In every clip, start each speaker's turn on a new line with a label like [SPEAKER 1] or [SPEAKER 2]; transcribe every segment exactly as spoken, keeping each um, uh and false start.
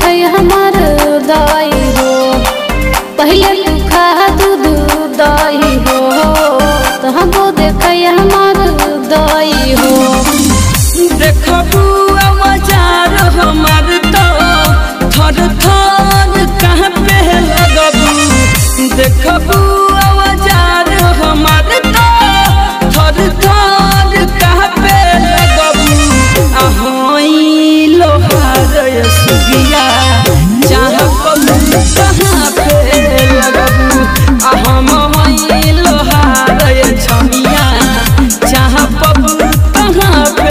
[SPEAKER 1] देखई हमार दाई हो पहले तू खा दूध दाई हो तो हमको देखई हमार दाई हो
[SPEAKER 2] देखबू आवाजार हमार तो थर थर कहाँ पे लगबू देखबू आवाजार हमार तो थर थर कहाँ पे लगबू ahoई लोहार सुगिया जहाँ कबू कहाँ पे लगबू हम होई लोहार छमिया जहाँ पबू कहाँ पे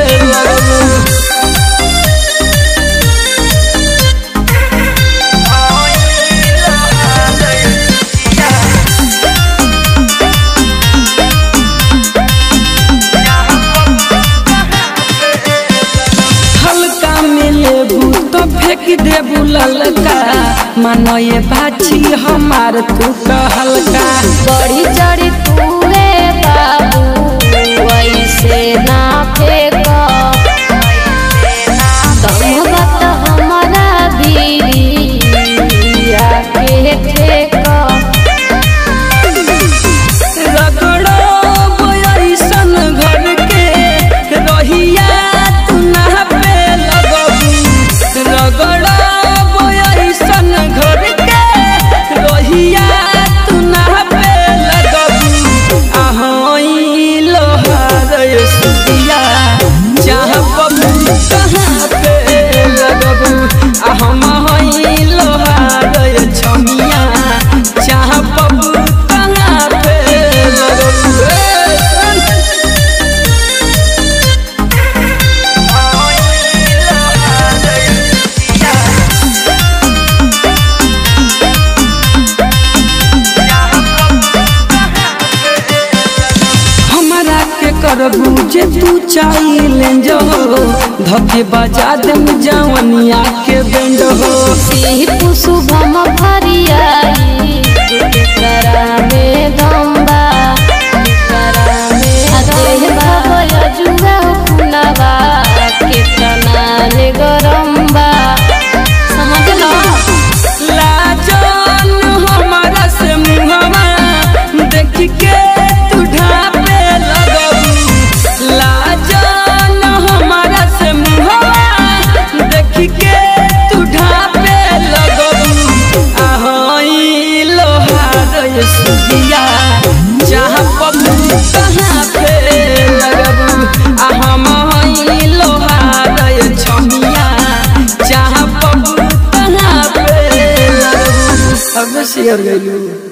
[SPEAKER 2] फेंक देबू ललका मानो ये बाछी हमार तू कहलका
[SPEAKER 1] बड़ी चढ़ी तूए बाबू ऐसे ना फेंको तुम बात हमारा दीदिया के ठेको
[SPEAKER 2] रगड़ो ऐसन घर के रहिया तू ना पे लगबू रगड़ा ऐसन घर के रहिया तू ना पे लगबू ahoई लोहार सुगिया जहाँ पबू कहाँ पे लगबू हम होई लोहार छमिया जहाँ पबू कहाँ पे लगबू करबू जे तू चाहिए जो धके बजा दम जवनिया के बेंड हो
[SPEAKER 1] सिंह शुभम भरियाई करा में गंबा करा में देह बाबा जुआ पुनवा के तनाने गरम्बा समझ लो
[SPEAKER 2] लाजन हमारा से मुहवा देख के तू ढापे लाजन हमारा से मुहवा देख के तू ढापे लगबू ahoई लोहार सुगिया जहाँ पबू कहाँ पे लगबू हम होई लोहार छमिया जहाँ पबू कहाँ पे लगबू अब शेयर गइलू।